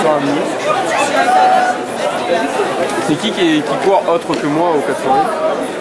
400 minutes. C'est qui court autre que moi au 400 mètres?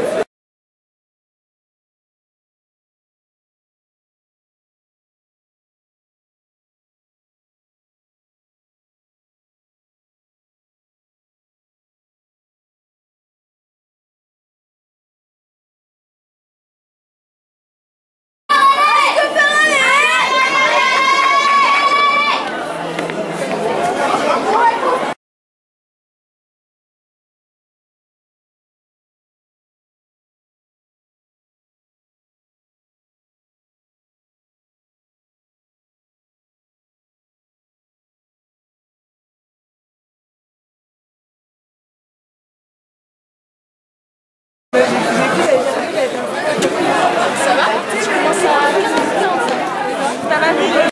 Ça va? Je commence à 15h en fait. Ça va?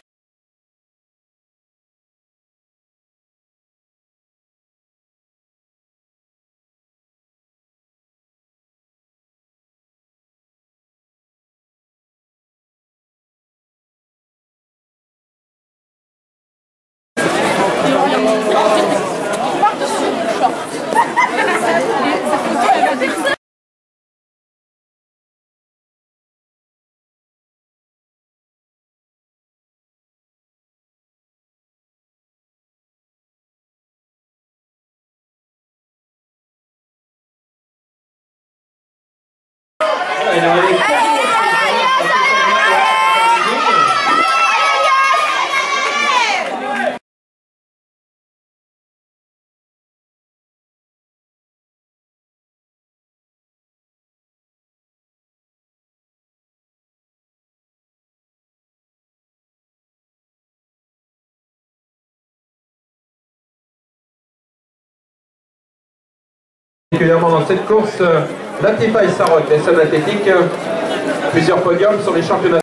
Particulièrement dans cette course, Latifa et Sarok, les seuls athlétiques, plusieurs podiums sur les championnats.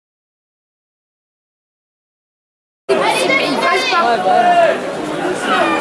Il passe pas.